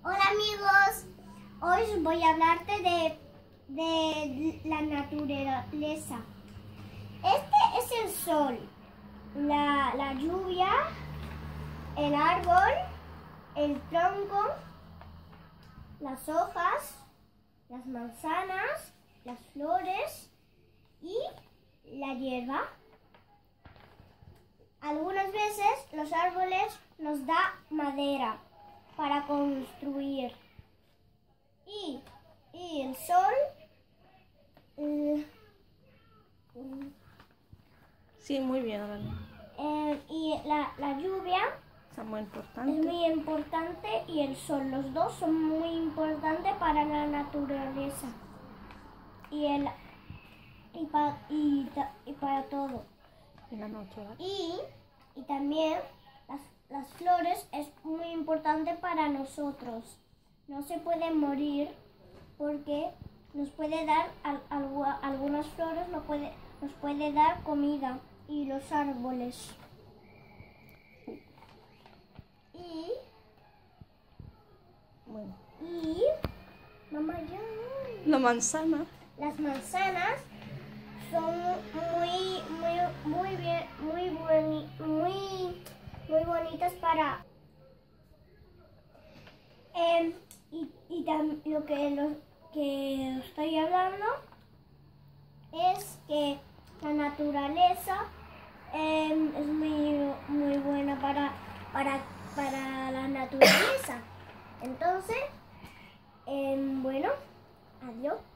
Hola amigos, hoy voy a hablarte de la naturaleza. Este es el sol, la lluvia, el árbol, el tronco, las hojas, las manzanas, las flores y la hierba. Algunas veces los árboles nos dan madera para construir y el sol Sí, muy bien, Dani. y la lluvia Es muy importante. es muy importante y el sol, los dos son muy importantes para la naturaleza y para todo. Y la noche, ¿vale? Y también las flores es muy importante para nosotros. No se puede morir porque nos puede dar algunas flores, nos puede dar comida y los árboles. Bueno. Y mamá, ya. La manzana. Las manzanas son muy bonitas para lo que estoy hablando es que la naturaleza es muy buena para la naturaleza. Entonces, bueno, adiós.